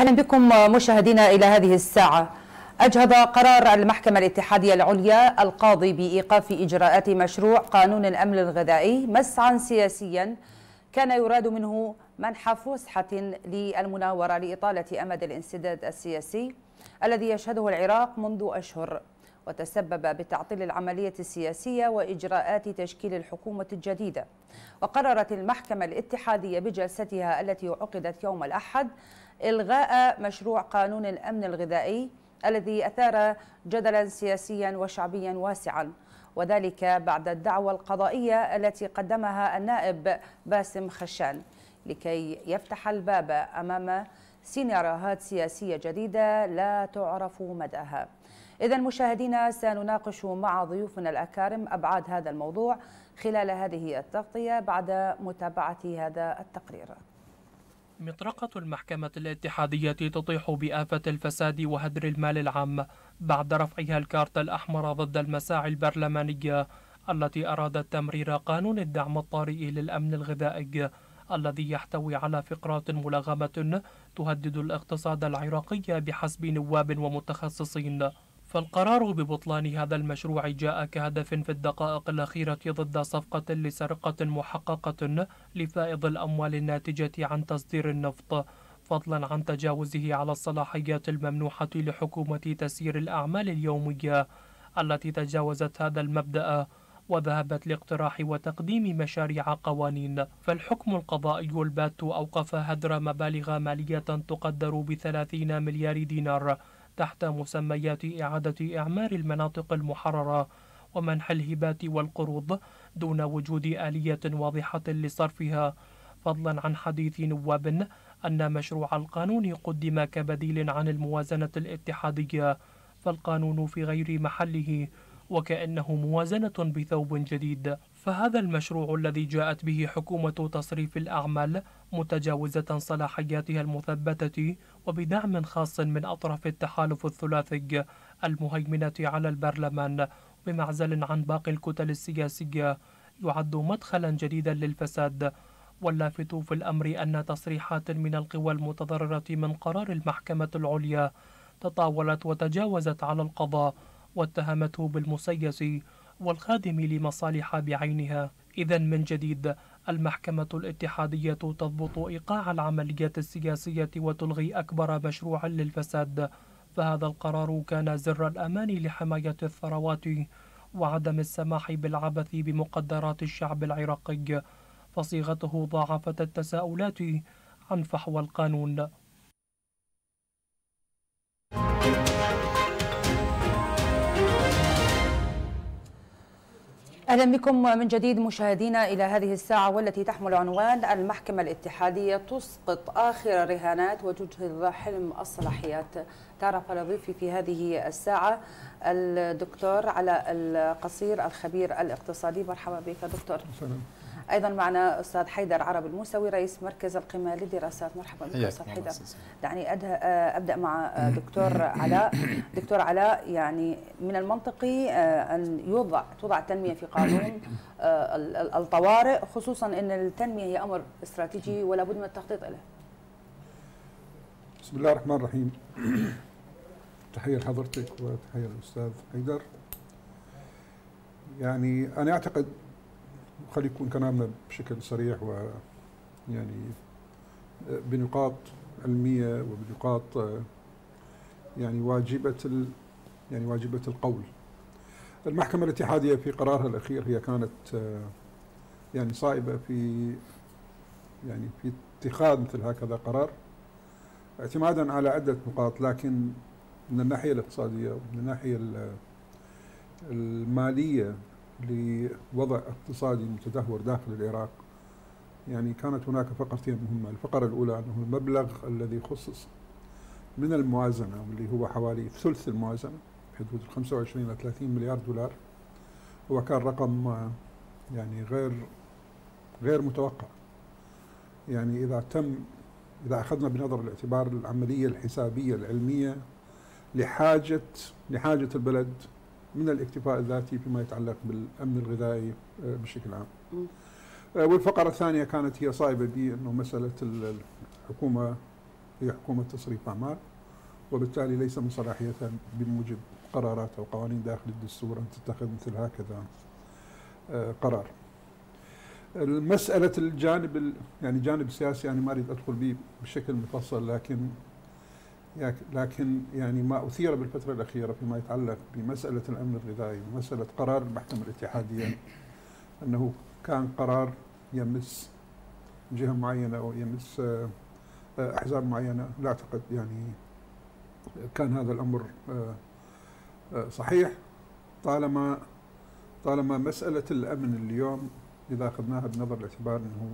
أهلا بكم مشاهدينا إلى هذه الساعة. أجهض قرار المحكمة الاتحادية العليا القاضي بإيقاف إجراءات مشروع قانون الأمن الغذائي مسعى سياسيا كان يراد منه منح فسحة للمناورة لإطالة أمد الانسداد السياسي الذي يشهده العراق منذ أشهر، وتسبب بتعطيل العملية السياسية وإجراءات تشكيل الحكومة الجديدة. وقررت المحكمة الاتحادية بجلستها التي عقدت يوم الأحد إلغاء مشروع قانون الأمن الغذائي الذي أثار جدلا سياسيا وشعبيا واسعا، وذلك بعد الدعوى القضائية التي قدمها النائب باسم خشان لكي يفتح الباب أمام سيناريوهات سياسية جديدة لا تعرف مداها. إذن مشاهدينا، سنناقش مع ضيوفنا الأكارم أبعاد هذا الموضوع خلال هذه التغطية بعد متابعة هذا التقرير. مطرقة المحكمة الاتحادية تطيح بآفة الفساد وهدر المال العام بعد رفعها الكارت الأحمر ضد المساعي البرلمانية التي أرادت تمرير قانون الدعم الطارئ للأمن الغذائي الذي يحتوي على فقرات ملغمة تهدد الاقتصاد العراقي بحسب نواب ومتخصصين. فالقرار ببطلان هذا المشروع جاء كهدف في الدقائق الأخيرة ضد صفقة لسرقة محققة لفائض الأموال الناتجة عن تصدير النفط، فضلا عن تجاوزه على الصلاحيات الممنوحة لحكومة تسيير الأعمال اليومية التي تجاوزت هذا المبدأ وذهبت لاقتراح وتقديم مشاريع قوانين. فالحكم القضائي البات أوقف هدر مبالغ مالية تقدر ب30 مليار دينار تحت مسميات إعادة إعمار المناطق المحررة ومنح الهبات والقروض دون وجود آلية واضحة لصرفها، فضلا عن حديث نواب أن مشروع القانون قدم كبديل عن الموازنة الاتحادية، فالقانون في غير محله وكأنه موازنة بثوب جديد. فهذا المشروع الذي جاءت به حكومة تصريف الأعمال متجاوزة صلاحياتها المثبتة وبدعم خاص من أطراف التحالف الثلاثي المهيمنة على البرلمان بمعزل عن باقي الكتل السياسية، يعد مدخلا جديدا للفساد. واللافت في الأمر أن تصريحات من القوى المتضررة من قرار المحكمة العليا تطاولت وتجاوزت على القضاء واتهمته بالمسيس والخادم لمصالح بعينها. إذن من جديد المحكمة الاتحادية تضبط إيقاع العملية السياسية وتلغي أكبر مشروع للفساد، فهذا القرار كان زر الأمان لحماية الثروات وعدم السماح بالعبث بمقدرات الشعب العراقي، فصيغته ضاعفت التساؤلات عن فحوى القانون. أهلا بكم من جديد مشاهدينا إلى هذه الساعة والتي تحمل عنوان المحكمة الاتحادية تسقط آخر رهانات وتجهض حلم الصلاحيات. تعرف على ضيفي في هذه الساعة الدكتور علاء القصير الخبير الاقتصادي. مرحبا بك دكتور. أيضا معنا أستاذ حيدر عرب الموسوي رئيس مركز القمة للدراسات. مرحبا بك أستاذ حيدر. يعني أبدأ مع دكتور علاء. دكتور علاء، يعني من المنطقي أن توضع التنمية في قانون الطوارئ، خصوصا أن التنمية هي أمر استراتيجي ولا بد من التخطيط له. بسم الله الرحمن الرحيم. تحية لحضرتك وتحية للأستاذ حيدر. يعني أنا أعتقد خلي يكون كلامنا بشكل صريح ويعني بنقاط علمية وبنقاط يعني واجبة القول. المحكمة الاتحادية في قرارها الأخير هي كانت يعني صائبة في اتخاذ مثل هكذا قرار اعتمادا على عدة نقاط، لكن من الناحية الاقتصادية ومن الناحية المالية لوضع اقتصادي متدهور داخل العراق، يعني كانت هناك فقرتين مهمة. الفقرة الأولى أنه المبلغ الذي خصص من الموازنة واللي هو حوالي ثلث الموازنة بحدود 25 إلى 30 مليار دولار هو كان رقم يعني غير متوقع. يعني إذا أخذنا بنظر الاعتبار العملية الحسابية العلمية لحاجة البلد من الاكتفاء الذاتي فيما يتعلق بالأمن الغذائي بشكل عام. والفقرة الثانية كانت هي صائبة بأنه مسألة الحكومة هي حكومة تصريف أعمال، وبالتالي ليس من صلاحيتها بموجب قرارات أو قوانين داخل الدستور أن تتخذ مثل هكذا قرار. المسألة الجانب يعني جانب سياسي أنا ما أريد أدخل به بشكل مفصل، لكن يعني ما أثير بالفترة الأخيرة فيما يتعلق بمسألة الأمن الغذائي ومسألة قرار المحكمة الاتحادية أنه كان قرار يمس جهة معينة أو يمس أحزاب معينة. لا أعتقد يعني كان هذا الأمر صحيح طالما مسألة الأمن اليوم إذا أخذناها بنظر الاعتبار أنه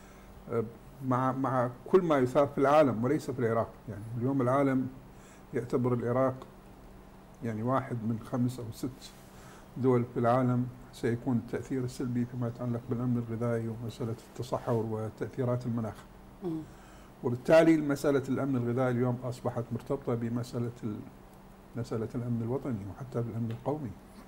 مع كل ما يثار في العالم وليس في العراق. يعني اليوم العالم يعتبر العراق يعني واحد من 5 أو 6 دول في العالم سيكون التأثير السلبي فيما يتعلق بالأمن الغذائي ومسألة التصحر وتأثيرات المناخ. وبالتالي مسألة الأمن الغذائي اليوم أصبحت مرتبطة بمسألة الأمن الوطني وحتى بالأمن القومي.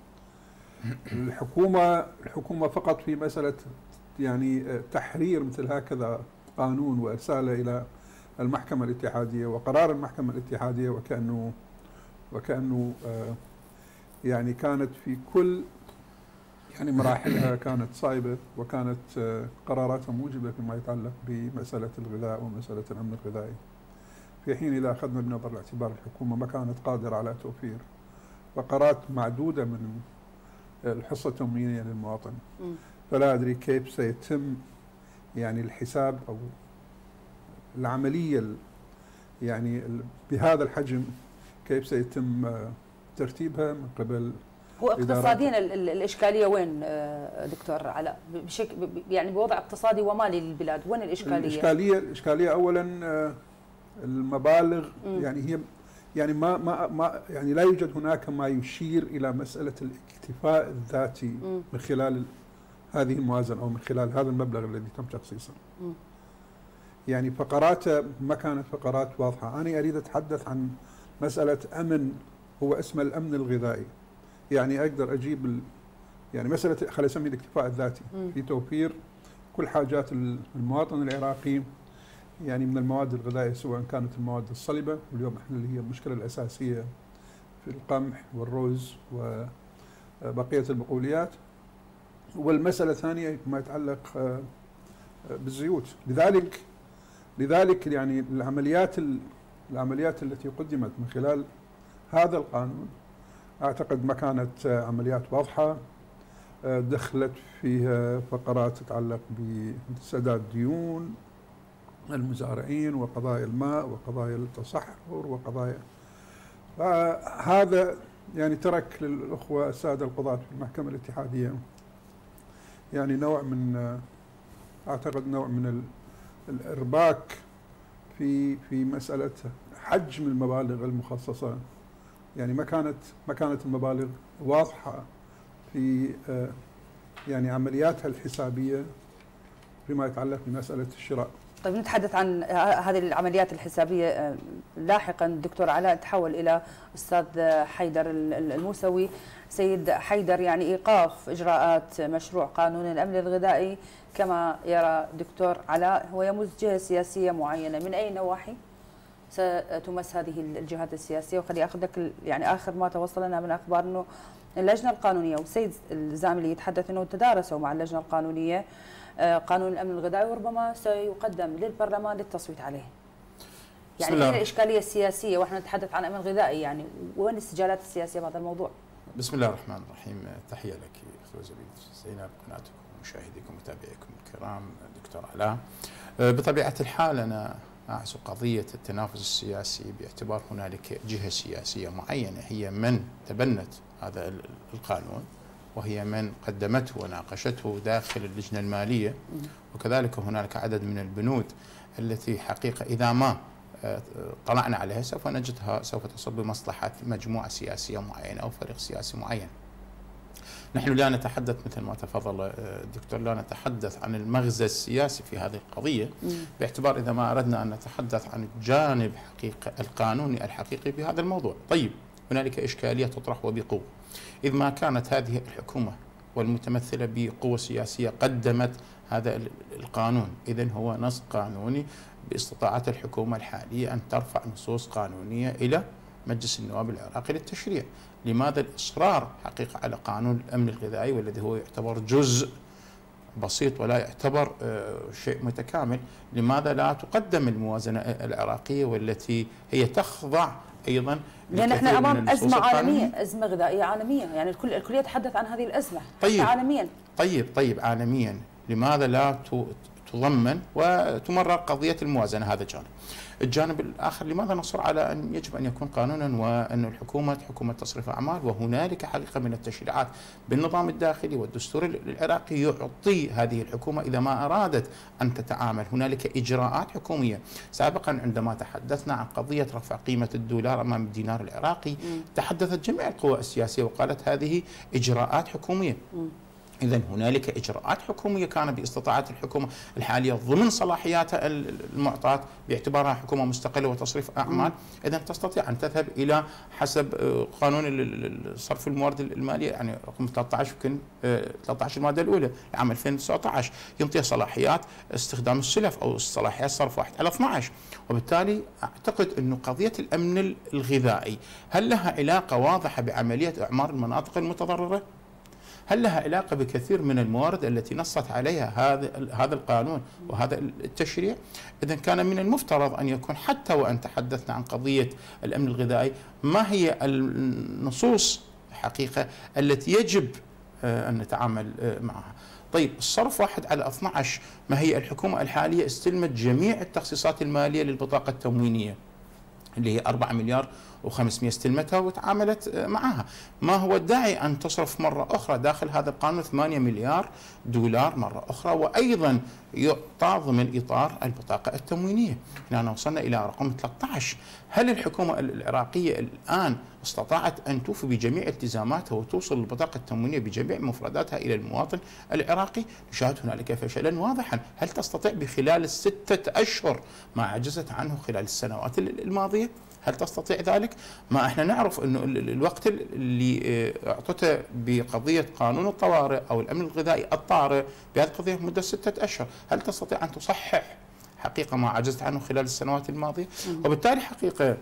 الحكومة فقط في مسألة يعني تحرير مثل هكذا قانون وإرساله إلى المحكمة الاتحادية وقرار المحكمة الاتحادية وكأنه يعني كانت في كل يعني مراحلها كانت صائبة وكانت قراراتها موجبة فيما يتعلق بمسألة الغذاء ومسألة الأمن الغذائي، في حين إذا أخذنا بنظر الاعتبار الحكومة ما كانت قادرة على توفير فقرات معدودة من الحصة التموينية للمواطن. فلا أدري كيف سيتم يعني الحساب أو العملية يعني بهذا الحجم كيف سيتم ترتيبها من قبل. هو اقتصاديا الإشكالية وين دكتور علاء؟ بشكل يعني بوضع اقتصادي ومالي للبلاد وين الإشكالية؟ الإشكالية أولا المبالغ يعني هي يعني ما يعني لا يوجد هناك ما يشير إلى مسألة الاكتفاء الذاتي من خلال هذه الموازنة أو من خلال هذا المبلغ الذي تم تخصيصه. يعني فقراته ما كانت فقرات واضحة. أنا أريد أتحدث عن مسألة أمن، هو اسمه الأمن الغذائي. يعني أقدر أجيب يعني مسألة خلينا نسميه الاكتفاء الذاتي في توفير كل حاجات المواطن العراقي يعني من المواد الغذائية، سواء كانت المواد الصلبة واليوم احنا اللي هي المشكلة الأساسية في القمح والرز وبقية البقوليات، والمسألة الثانية ما يتعلق بالزيوت. لذلك يعني العمليات التي قدمت من خلال هذا القانون أعتقد ما كانت عمليات واضحة، دخلت فيها فقرات تتعلق بسداد ديون المزارعين وقضايا الماء وقضايا التصحر وقضايا. فهذا يعني ترك للأخوة السادة القضاة في المحكمة الاتحادية يعني نوع من أعتقد نوع من الإرباك في مسألة حجم المبالغ المخصصة. يعني ما كانت المبالغ واضحة في يعني عملياتها الحسابية فيما يتعلق بمسألة الشراء. طيب نتحدث عن هذه العمليات الحسابية لاحقا. دكتور علاء تحول إلى أستاذ حيدر الموسوي. سيد حيدر، يعني إيقاف إجراءات مشروع قانون الأمن الغذائي كما يرى دكتور علاء هو يمس جهة سياسية معينة. من أي نواحي ستمس هذه الجهات السياسية؟ وخلي أخذ لك يعني آخر ما توصلنا من أخبار أنه اللجنة القانونية والسيد الزاملي يتحدث أنه تدارسوا مع اللجنة القانونية قانون الأمن الغذائي وربما سيقدم للبرلمان للتصويت عليه. يعني هي الإشكالية السياسية وإحنا نتحدث عن أمن غذائي، يعني وين الاستجالات السياسية بهذا الموضوع؟ بسم الله الرحمن الرحيم. تحية لك أخوة زينب، قناتكم ومشاهديكم ومتابعيكم الكرام دكتور علاء. بطبيعة الحال أنا أعزو قضية التنافس السياسي باعتبار هنالك جهة سياسية معينة هي من تبنت هذا القانون وهي من قدمته وناقشته داخل اللجنة المالية، وكذلك هنالك عدد من البنود التي حقيقة إذا ما طلعنا عليها سوف نجدها سوف تصب بمصلحة مجموعة سياسية معينة أو فريق سياسي معين. نحن لا نتحدث مثل ما تفضل الدكتور، لا نتحدث عن المغزى السياسي في هذه القضية باعتبار إذا ما أردنا أن نتحدث عن الجانب القانوني الحقيقي في هذا الموضوع. طيب هنالك إشكالية تطرح وبقوة، إذ ما كانت هذه الحكومة والمتمثلة بقوة سياسية قدمت هذا القانون. إذن هو نص قانوني باستطاعة الحكومة الحالية أن ترفع نصوص قانونية إلى مجلس النواب العراقي للتشريع. لماذا الإصرار حقيقة على قانون الأمن الغذائي والذي هو يعتبر جزء بسيط ولا يعتبر شيء متكامل؟ لماذا لا تقدم الموازنة العراقية والتي هي تخضع أيضا، لأن احنا أمام أزمة عالمية، أزمة غذائية عالمية، يعني الكل يتحدث عن هذه الأزمة. طيب عالميا. طيب عالميا لماذا لا تضمن وتمرر قضية الموازنة؟ هذا جانب. الجانب الآخر، لماذا نصر على أن يجب أن يكون قانونا وأن الحكومة حكومة تصريف أعمال، وهنالك حقيقة من التشريعات بالنظام الداخلي والدستور العراقي يعطي هذه الحكومة إذا ما أرادت أن تتعامل. هنالك إجراءات حكومية. سابقا عندما تحدثنا عن قضية رفع قيمة الدولار أمام الدينار العراقي تحدثت جميع القوى السياسية وقالت هذه إجراءات حكومية. إذن هنالك إجراءات حكومية كان باستطاعة الحكومة الحالية ضمن صلاحياتها المعطاة باعتبارها حكومة مستقلة وتصريف أعمال. إذن تستطيع أن تذهب إلى حسب قانون صرف الموارد المالية، يعني رقم 13 يمكن 13 المادة الأولى لعام 2019 ينطيها صلاحيات استخدام السلف أو صلاحيات صرف 1/12. وبالتالي أعتقد أن قضية الأمن الغذائي هل لها علاقة واضحة بعملية إعمار المناطق المتضررة؟ هل لها علاقة بكثير من الموارد التي نصت عليها هذا القانون وهذا التشريع؟ إذا كان من المفترض أن يكون، حتى وأن تحدثنا عن قضية الأمن الغذائي، ما هي النصوص حقيقة التي يجب أن نتعامل معها؟ طيب الصرف 1/12، ما هي الحكومة الحالية استلمت جميع التخصيصات المالية للبطاقة التموينية اللي هي 4 مليار و500 استلمتها وتعاملت معها. ما هو الداعي أن تصرف مرة أخرى داخل هذا القانون 8 مليار دولار مرة أخرى وأيضا يعطى ضمن إطار البطاقة التموينية؟ هنا وصلنا إلى رقم 13. هل الحكومة العراقية الآن استطاعت أن توفي بجميع التزاماتها وتوصل البطاقة التموينية بجميع مفرداتها إلى المواطن العراقي؟ نشاهد هنالك فشلا واضحا. هل تستطيع بخلال 6 أشهر ما عجزت عنه خلال السنوات الماضية؟ هل تستطيع ذلك؟ ما احنا نعرف انه الوقت اللي اعطته بقضيه قانون الطوارئ او الامن الغذائي الطارئ بهذه القضيه مده 6 اشهر، هل تستطيع ان تصحح حقيقه ما عجزت عنه خلال السنوات الماضيه؟ وبالتالي حقيقه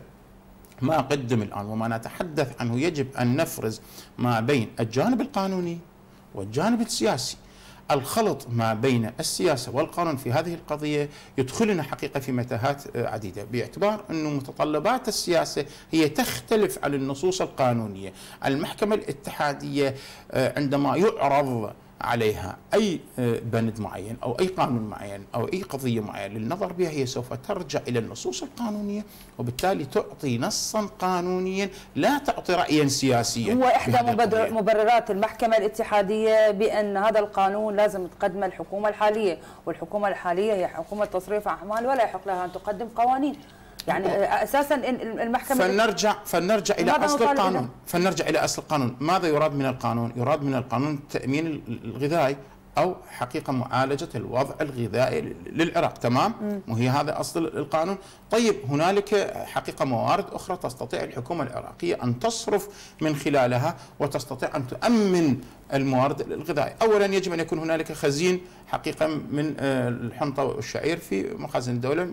ما قدم الان وما نتحدث عنه يجب ان نفرز ما بين الجانب القانوني والجانب السياسي. الخلط ما بين السياسة والقانون في هذه القضية يدخلنا حقيقة في متاهات عديدة، باعتبار أن متطلبات السياسة هي تختلف عن النصوص القانونية. المحكمة الاتحادية عندما يعرض عليها أي بند معين أو أي قانون معين أو أي قضية معينة للنظر بها، هي سوف ترجع إلى النصوص القانونية وبالتالي تعطي نصا قانونيا لا تعطي رأيا سياسيا. هو إحدى مبررات المحكمة الاتحادية بأن هذا القانون لازم تقدمه الحكومة الحالية، والحكومة الحالية هي حكومة تصريف أعمال ولا يحق لها أن تقدم قوانين. يعني اساسا المحكمه فلنرجع الى اصل القانون. فلنرجع الى اصل القانون. ماذا يراد من القانون؟ يراد من القانون التامين الغذائي او حقيقه معالجه الوضع الغذائي للعراق، تمام؟ وهي هذا اصل القانون. طيب هنالك حقيقه موارد اخرى تستطيع الحكومه العراقيه ان تصرف من خلالها وتستطيع ان تؤمن الموارد الغذائيه. اولا يجب ان يكون هنالك خزين حقيقه من الحنطه والشعير في مخازن الدوله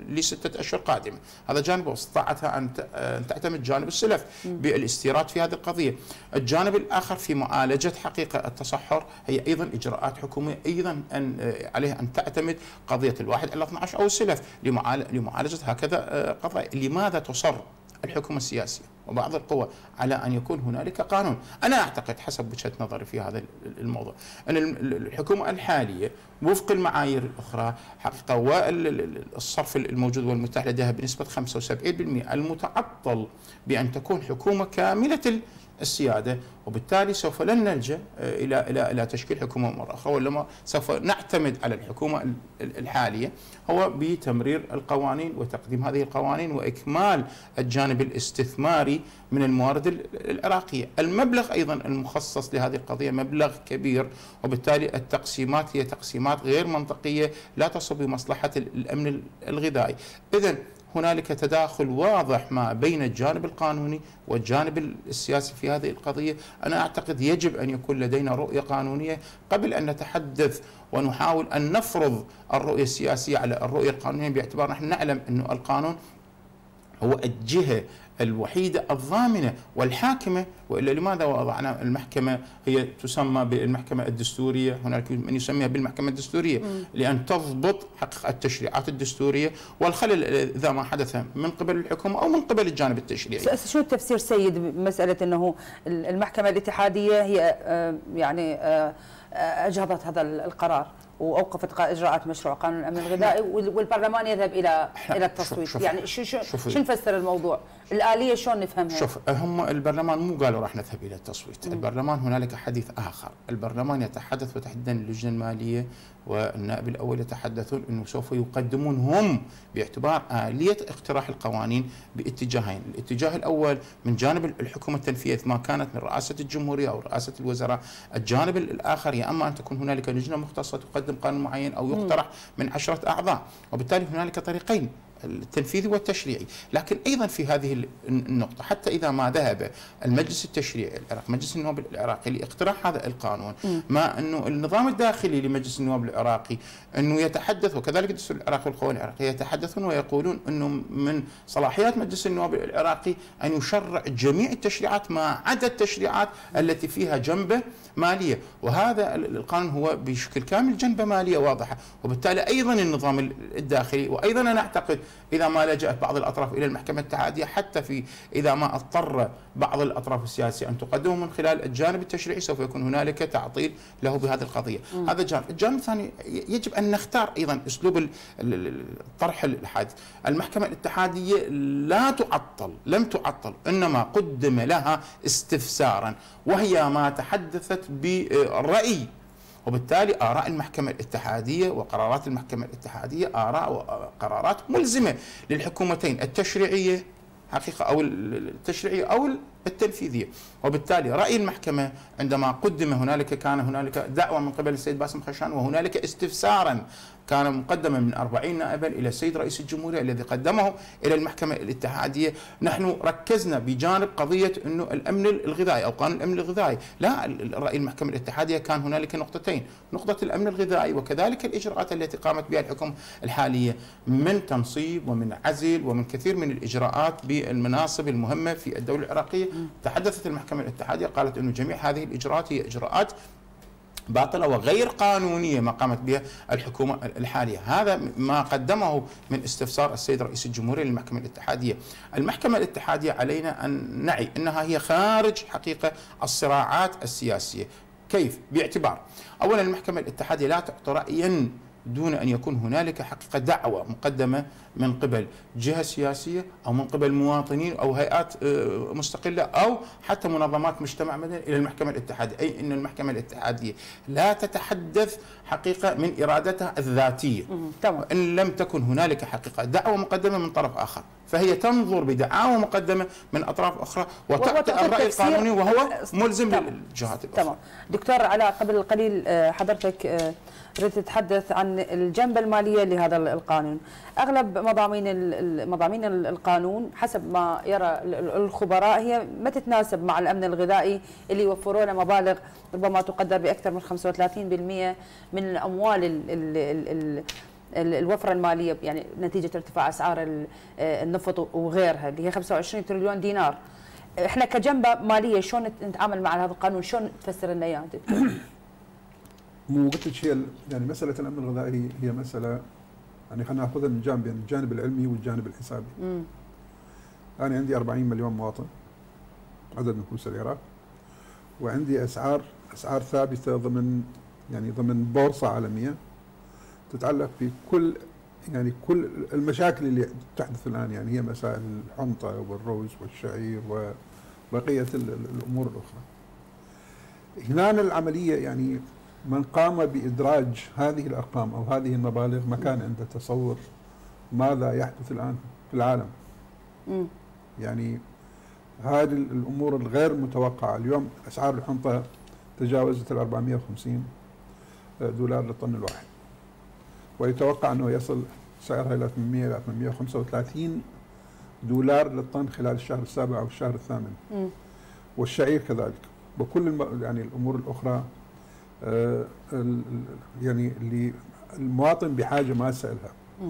ل6 اشهر قادمه، هذا جانب، واستطاعتها ان تعتمد جانب السلف بالاستيراد في هذه القضيه. الجانب الاخر في معالجه حقيقه التصحر هي ايضا اجراءات حكوميه ايضا عليها ان تعتمد قضيه 1/12 او السلف لمعالجه هكذا قضايا. لماذا تصر الحكومة السياسية وبعض القوى على أن يكون هنالك قانون؟ أنا أعتقد حسب وجهة نظري في هذا الموضوع أن الحكومة الحالية وفق المعايير الأخرى حقيقة والصرف الموجود والمتاح لديها بنسبة 75% المتعطل بأن تكون حكومة كاملة السيادة، وبالتالي سوف لن نلجأ إلى تشكيل حكومة مرة أخرى، وإنما سوف نعتمد على الحكومة الحالية هو بتمرير القوانين وتقديم هذه القوانين وإكمال الجانب الاستثماري من الموارد العراقية. المبلغ أيضا المخصص لهذه القضية مبلغ كبير، وبالتالي التقسيمات هي تقسيمات غير منطقية لا تصب بمصلحة الأمن الغذائي. إذن هنالك تداخل واضح ما بين الجانب القانوني والجانب السياسي في هذه القضية. أنا أعتقد يجب أن يكون لدينا رؤية قانونية قبل أن نتحدث ونحاول أن نفرض الرؤية السياسية على الرؤية القانونية، باعتبار نحن نعلم أن القانون هو الجهة الوحيدة الضامنة والحاكمة. وإلا لماذا وضعنا المحكمة هي تسمى بالمحكمة الدستورية؟ هناك من يسميها بالمحكمة الدستورية لأن تضبط حقيقة التشريعات الدستورية والخلل إذا ما حدث من قبل الحكومة أو من قبل الجانب التشريعي. شو التفسير سيد بمسألة أنه المحكمة الاتحادية هي يعني أجهضت هذا القرار وأوقفت إجراءات مشروع قانون الأمن الغذائي والبرلمان يذهب إلى التصويت؟ يعني شو نفسر الموضوع؟ الآلية شلون نفهمها؟ شوف، هم البرلمان مو قالوا راح نذهب إلى التصويت. البرلمان هنالك حديث آخر. البرلمان يتحدث وتحديدا اللجنة المالية والنائب الأول يتحدثون أنه سوف يقدمون هم باعتبار آلية اقتراح القوانين باتجاهين. الاتجاه الأول من جانب الحكومة التنفيذية ما كانت من رئاسة الجمهورية أو رئاسة الوزراء. الجانب الآخر يا أما أن تكون هنالك لجنة مختصة تقدم قانون معين أو يقترح من 10 أعضاء، وبالتالي هنالك طريقين، التنفيذي والتشريعي. لكن أيضا في هذه النقطة حتى إذا ما ذهب المجلس التشريعي العراقي مجلس النواب العراقي لاقتراح هذا القانون، ما أنه النظام الداخلي لمجلس النواب العراقي أنه يتحدث، وكذلك الدستور العراقي والقوانين العراقية يتحدثون ويقولون أنه من صلاحيات مجلس النواب العراقي أن يشرع جميع التشريعات ما عدا التشريعات التي فيها جنبة مالية، وهذا القانون هو بشكل كامل جنبة مالية واضحة. وبالتالي أيضا النظام الداخلي، وأيضا أنا أعتقد إذا ما لجأت بعض الأطراف إلى المحكمة الاتحادية، حتى في إذا ما اضطر بعض الأطراف السياسية أن تقدمه من خلال الجانب التشريعي، سوف يكون هنالك تعطيل له بهذه القضية. هذا جانب. الجانب الثاني يجب أن نختار أيضا أسلوب الطرح الحادث. المحكمة الاتحادية لم تعطل، إنما قدم لها استفسارا، وهي ما تحدثت بالرأي. وبالتالي آراء المحكمة الاتحادية وقرارات المحكمة الاتحادية آراء وقرارات ملزمة للحكومتين التشريعية حقيقة أو التشريعية أو التنفيذية. وبالتالي رأي المحكمة عندما قدم كان هنالك دعوة من قبل السيد باسم خشان، وهنالك استفسارا كان مقدما من 40 نائبا إلى السيد رئيس الجمهورية الذي قدمه إلى المحكمة الاتحادية. نحن ركزنا بجانب قضية أنه الأمن الغذائي أو قانون الأمن الغذائي، لا، رأي المحكمة الاتحادية كان هنالك نقطتين: نقطة الأمن الغذائي وكذلك الإجراءات التي قامت بها الحكومة الحالية من تنصيب ومن عزل ومن كثير من الإجراءات بالمناصب المهمة في الدولة العراقية. تحدثت المحكمة الاتحادية قالت أنه جميع هذه الإجراءات هي إجراءات باطلة وغير قانونية ما قامت بها الحكومة الحالية. هذا ما قدمه من استفسار السيد رئيس الجمهورية للمحكمة الاتحادية. المحكمة الاتحادية علينا أن نعي أنها هي خارج حقيقة الصراعات السياسية. كيف؟ باعتبار أولا المحكمة الاتحادية لا تعطي رأيا دون أن يكون هنالك حقيقة دعوة مقدمة من قبل جهة سياسية أو من قبل مواطنين أو هيئات مستقلة أو حتى منظمات مجتمع مدني إلى المحكمة الاتحادية. أي أن المحكمة الاتحادية لا تتحدث حقيقة من إرادتها الذاتية، وإن لم تكن هنالك حقيقة دعوة مقدمة من طرف آخر، فهي تنظر بدعاوى مقدمة من أطراف أخرى وتعطي الرأي القانوني وهو ملزم للجهات الأخرى. تمام. دكتور علاء، قبل القليل حضرتك ردت تتحدث عن الجنبة المالية لهذا القانون. أغلب مضامين القانون حسب ما يرى الخبراء هي ما تتناسب مع الأمن الغذائي اللي يوفرون مبالغ ربما تقدر بأكثر من 35% من أموال الوفرة المالية، يعني نتيجة ارتفاع أسعار النفط وغيرها اللي هي 25 تريليون دينار. احنا كجنبة مالية شلون نتعامل مع هذا القانون؟ شلون تفسر لنا اياه دكتور؟ مو قلت شيء، يعني مسألة الأمن الغذائي هي مسألة يعني خلينا ناخذها من جانبين، الجانب العلمي والجانب الحسابي. أنا عندي 40 مليون مواطن عدد نفوس العراق، وعندي أسعار ثابتة ضمن بورصة عالمية تتعلق بكل كل المشاكل اللي تحدث الآن، يعني هي مسائل الحنطة والروز والشعير وبقية الأمور الأخرى. هنا العملية يعني من قام بإدراج هذه الأرقام أو هذه المبالغ ما كان عنده تصور ماذا يحدث الآن في العالم. يعني هذه الأمور الغير متوقعة. اليوم أسعار الحنطة تجاوزت 450 دولار للطن الواحد، ويتوقع أنه يصل سعرها إلى 800 إلى 835 دولار للطن خلال الشهر السابع أو الشهر الثامن. والشعير كذلك، وكل يعني الأمور الأخرى يعني اللي المواطن بحاجة ماسة لها.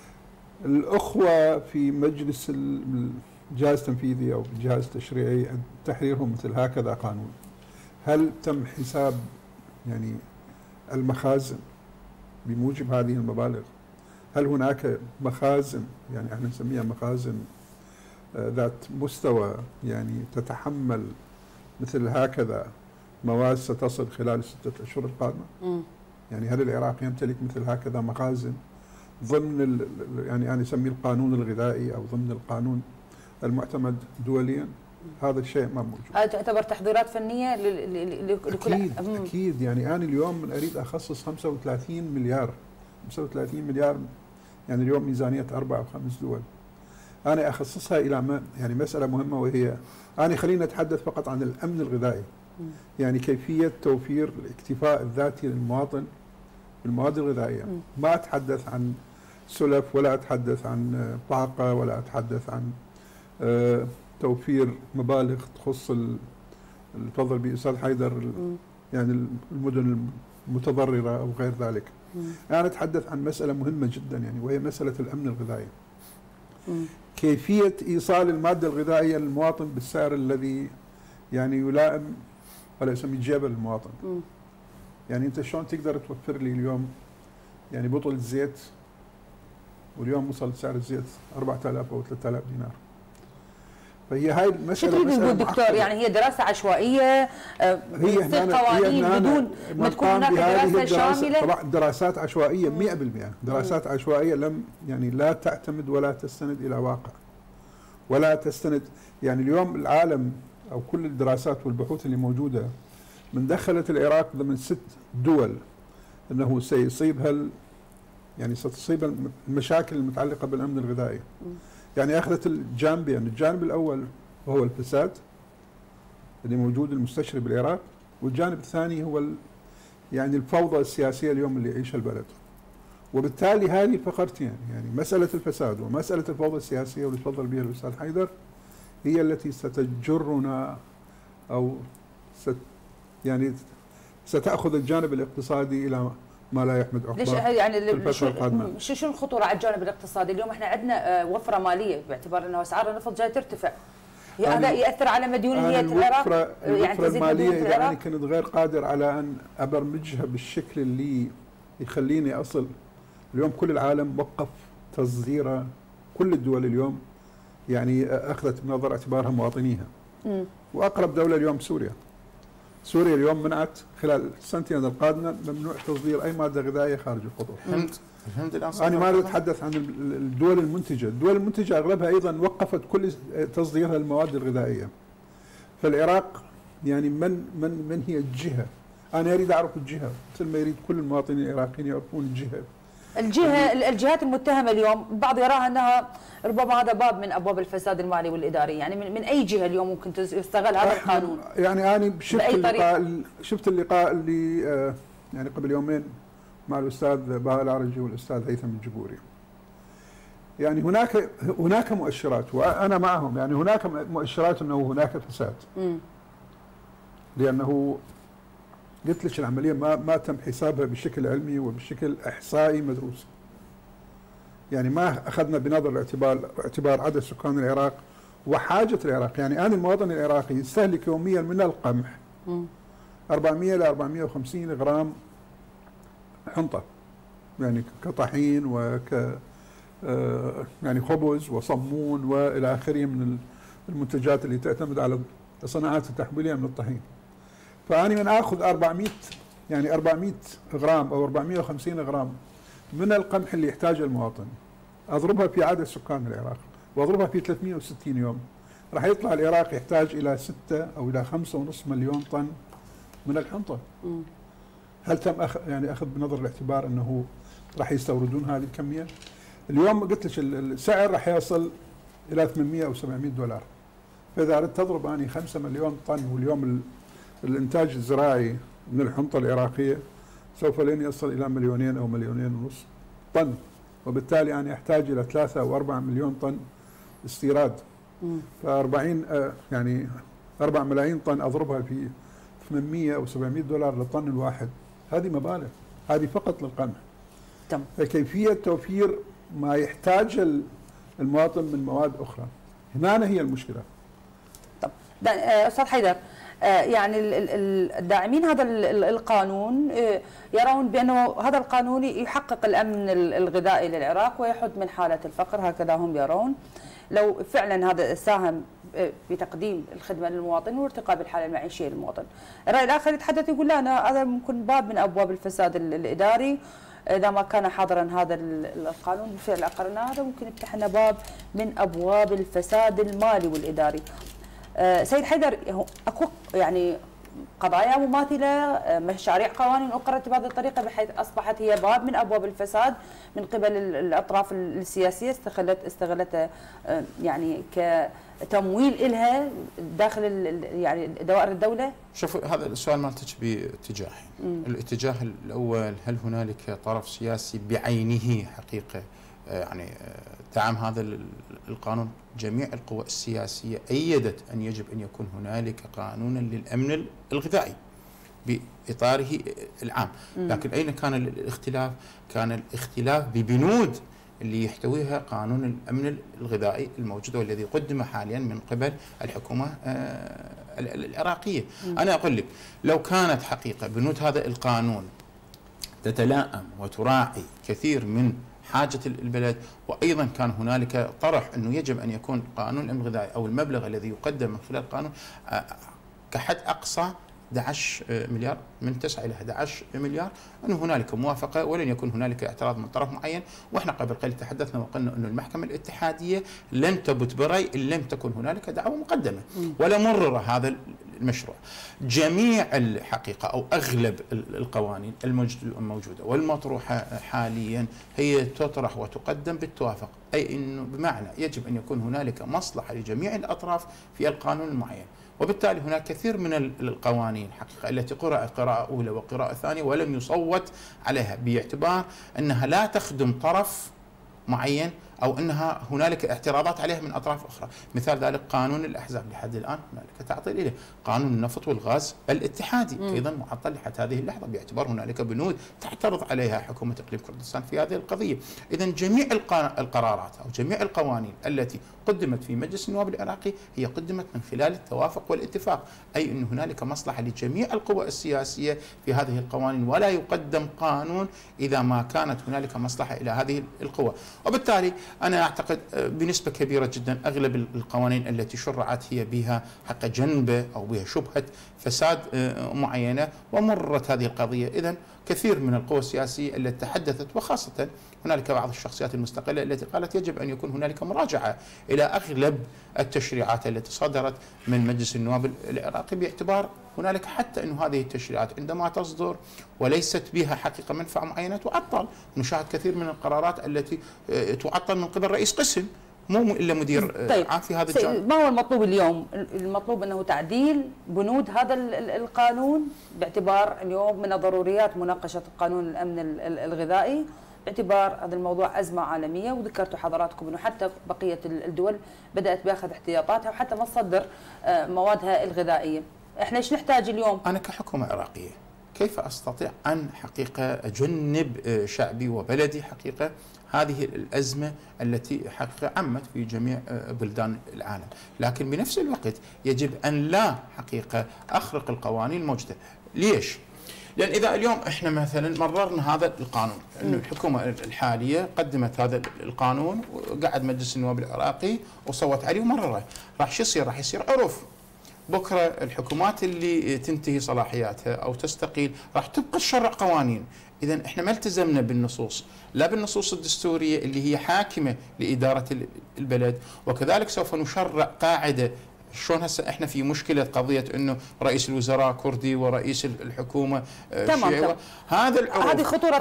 الأخوة في مجلس الجهاز التنفيذي أو الجهاز التشريعي تحريرهم مثل هكذا قانون. هل تم حساب يعني المخازن بموجب هذه المبالغ؟ هل هناك مخازن يعني احنا نسميها مخازن ذات مستوى يعني تتحمل مثل هكذا مواد ستصل خلال ال6 أشهر القادمة؟ يعني هل العراق يمتلك مثل هكذا مخازن ضمن يعني أنا أسميه القانون الغذائي أو ضمن القانون المعتمد دوليا؟ هذا الشيء ما موجود. هذا تعتبر تحضيرات فنية لكل أكيد يعني أنا اليوم أريد أخصص 35 مليار 35 مليار يعني اليوم ميزانية 4 أو 5 دول. أنا أخصصها إلى يعني مسألة مهمة، وهي أنا خلينا نتحدث فقط عن الأمن الغذائي. يعني كيفية توفير الاكتفاء الذاتي للمواطن بالمواد الغذائية. ما أتحدث عن سلف، ولا أتحدث عن طاقة، ولا أتحدث عن توفير مبالغ تخص تفضل به أستاذ حيدر يعني المدن المتضررة أو غير ذلك. أنا أتحدث عن مسألة مهمة جدا يعني، وهي مسألة الأمن الغذائي. كيفية إيصال المادة الغذائية للمواطن بالسعر الذي يعني يلائم ولا يسمي جيب المواطن. يعني أنت شلون تقدر توفر لي اليوم يعني بطل زيت، واليوم وصل سعر الزيت 4000 أو 3000 دينار. فهي هاي المسألة. شو تريد نقول دكتور؟ يعني هي دراسة عشوائية في قوانين بدون ما تكون هناك دراسة شاملة؟ طبعا دراسات عشوائية 100%، دراسات عشوائية لم يعني لا تعتمد ولا تستند إلى واقع ولا تستند. يعني اليوم العالم أو كل الدراسات والبحوث اللي موجودة من دخلت العراق ضمن 6 دول أنه سيصيبها يعني ستصيب المشاكل المتعلقة بالأمن الغذائي. يعني أخذت الجانبين، الجانب الأول وهو الفساد اللي موجود المستشري بالعراق، والجانب الثاني هو يعني الفوضى السياسية اليوم اللي يعيشها البلد. وبالتالي هذه الفقرتين يعني مسألة الفساد ومسألة الفوضى السياسية واللي تفضل بها الأستاذ حيدر هي التي ستجرنا أو يعني ستأخذ الجانب الاقتصادي إلى ما لا يحمد عقباه. ليش يعني الفترة القادمة. شو الخطورة على الجانب الاقتصادي؟ اليوم احنا عندنا وفرة مالية باعتبار انه اسعار النفط جاي ترتفع. هذا يأثر على مديونية العراق؟ الوفرة المالية إذا أنا كنت غير قادر على أن أبرمجها بالشكل اللي يخليني أصل. اليوم كل العالم وقف تصديره، كل الدول اليوم يعني أخذت بنظر اعتبارها مواطنيها. وأقرب دولة اليوم سوريا. سوريا اليوم منعت خلال السنتين القادمة ممنوع تصدير أي مادة غذائية خارج الخطوط. الهند الآن أنا ما أريد أتحدث عن الدول المنتجة، الدول المنتجة أغلبها أيضا وقفت كل تصديرها للمواد الغذائية. فالعراق يعني من هي الجهة؟ أنا أريد أعرف الجهة مثل ما يريد كل المواطنين العراقيين يعرفون الجهة. الجهات المتهمة اليوم البعض يراها أنها ربما هذا باب من أبواب الفساد المالي والإداري. يعني من أي جهة اليوم ممكن يستغل هذا القانون؟ يعني أنا شفت اللقاء اللي يعني قبل يومين مع الأستاذ باهر العرجي والأستاذ هيثم الجبوري. يعني هناك مؤشرات وأنا معهم، يعني هناك مؤشرات أنه هناك فساد. لأنه قلت لك العملية ما تم حسابها بشكل علمي وبشكل إحصائي مدروس. يعني ما أخذنا بنظر اعتبار عدد سكان العراق وحاجة العراق. يعني أنا المواطن العراقي يستهلك يوميا من القمح 400 إلى 450 غرام حنطة، يعني كطحين وك يعني خبز وصمون وإلى آخره من المنتجات اللي تعتمد على الصناعات التحويلية من الطحين. فأنا من آخذ 400 غرام أو 450 غرام من القمح اللي يحتاجه المواطن، أضربها في عدد سكان العراق وأضربها في 360 يوم، راح يطلع العراق يحتاج إلى 6 أو إلى 5.5 مليون طن من الحنطة. هل تم يعني أخذ بنظر الاعتبار أنه راح يستوردون هذه الكمية؟ اليوم قلت لك السعر راح يصل إلى 800 أو 700 دولار. فإذا أردت تضرب أني 5 مليون طن، واليوم الإنتاج الزراعي من الحنطة العراقية سوف لن يصل إلى 2 أو 2.5 مليون طن، وبالتالي أنا أحتاج إلى 3 أو 4 مليون طن استيراد. ف40 يعني 4 ملايين طن اضربها في 800 او 700 دولار للطن الواحد، هذه مبالغ، هذه فقط للقمح. تمام. فكيفيه توفير ما يحتاج المواطن من مواد اخرى، هنا هي المشكله. طب استاذ حيدر، يعني الداعمين هذا القانون يرون بأنه هذا القانون يحقق الأمن الغذائي للعراق ويحد من حالة الفقر، هكذا هم يرون. لو فعلا هذا ساهم بتقديم الخدمة للمواطن وارتقاء بالحالة المعيشية للمواطن. الرأي الآخر يتحدث يقول لا، أنا هذا ممكن باب من أبواب الفساد الإداري، إذا ما كان حاضرا هذا القانون بالفعل أقرناه، هذا ممكن يفتح لنا باب من أبواب الفساد المالي والإداري. سيد حيدر، اكو يعني قضايا مماثله، مشاريع قوانين اقرت بهذه الطريقه بحيث اصبحت هي باب من ابواب الفساد من قبل الاطراف السياسيه استغلتها يعني كتمويل لها داخل يعني دوائر الدوله. شوف، هذا السؤال مالتك باتجاهين. الاتجاه الاول، هل هنالك طرف سياسي بعينه حقيقه يعني دعم هذا القانون؟ جميع القوى السياسية أيدت أن يجب أن يكون هنالك قانونا للأمن الغذائي بإطاره العام. لكن أين كان الاختلاف؟ كان الاختلاف ببنود اللي يحتويها قانون الأمن الغذائي الموجود والذي قدم حاليا من قبل الحكومة العراقية. أنا أقول لك، لو كانت حقيقة بنود هذا القانون تتلائم وتراعي كثير من حاجة البلد، وأيضا كان هنالك طرح أنه يجب أن يكون قانون الأمن الغذائي أو المبلغ الذي يقدم من خلال القانون كحد أقصى 11 مليار، من 9 إلى 11 مليار، أنه هنالك موافقة ولن يكون هنالك اعتراض من طرف معين. وإحنا قبل قليل تحدثنا وقلنا أن المحكمة الاتحادية لن تبت برأي إن لم تكن هنالك دعوة مقدمة ولا مرر هذا المشروع. جميع الحقيقة أو أغلب القوانين الموجودة والمطروحة حاليا هي تطرح وتقدم بالتوافق، أي أنه بمعنى يجب أن يكون هنالك مصلحة لجميع الأطراف في القانون المعين. وبالتالي هناك كثير من القوانين حقيقة التي قرأت قراءة أولى وقراءة ثانية ولم يصوت عليها باعتبار أنها لا تخدم طرف معين أو أنها هنالك اعتراضات عليها من أطراف أخرى. مثال ذلك قانون الأحزاب، لحد الآن هنالك تعطيل إليه. قانون النفط والغاز الاتحادي أيضا معطل لحد هذه اللحظة باعتبار هنالك بنود تعترض عليها حكومة إقليم كردستان في هذه القضية. إذن جميع القرارات أو جميع القوانين التي قدمت في مجلس النواب العراقي هي قدمت من خلال التوافق والاتفاق، أي أن هنالك مصلحة لجميع القوى السياسية في هذه القوانين، ولا يقدم قانون إذا ما كانت هنالك مصلحة إلى هذه القوى. وبالتالي أنا أعتقد بنسبة كبيرة جدا أغلب القوانين التي شرعت هي بها حق جنبة أو بها شبهة فساد معينة ومرت هذه القضية. إذن كثير من القوى السياسية التي تحدثت، وخاصة هنالك بعض الشخصيات المستقلة التي قالت يجب أن يكون هنالك مراجعة إلى أغلب التشريعات التي صدرت من مجلس النواب العراقي، باعتبار هنالك حتى أن هذه التشريعات عندما تصدر وليست بها حقيقة منفعة معينة تعطل. نشاهد كثير من القرارات التي تعطل من قبل رئيس قسم، مو إلا مدير عام في هذا الجانب. ما هو المطلوب اليوم؟ المطلوب أنه تعديل بنود هذا القانون، باعتبار اليوم من الضروريات مناقشة قانون الأمن الغذائي، باعتبار هذا الموضوع أزمة عالمية، وذكرتوا حضراتكم أنه حتى بقية الدول بدأت بأخذ احتياطاتها وحتى ما تصدر موادها الغذائية. احنا ايش نحتاج اليوم؟ أنا كحكومة عراقية كيف أستطيع أن حقيقة أجنب شعبي وبلدي حقيقة هذه الأزمة التي حقيقة عمت في جميع بلدان العالم، لكن بنفس الوقت يجب أن لا حقيقة أخرق القوانين الموجودة. ليش؟ لأن إذا اليوم إحنا مثلا مررنا هذا القانون، إنه الحكومة الحالية قدمت هذا القانون وقعد مجلس النواب العراقي وصوت عليه ومرره، راح شو يصير؟ راح يصير عرف. بكرة الحكومات اللي تنتهي صلاحياتها أو تستقيل راح تبقى تشرع قوانين. إذن إحنا ما التزمنا بالنصوص، لا بالنصوص الدستورية اللي هي حاكمة لإدارة البلد، وكذلك سوف نشرع قاعدة. شلون هسه احنا في مشكله قضيه انه رئيس الوزراء كردي ورئيس الحكومه شيعي. هذا العرف، هذه خطوره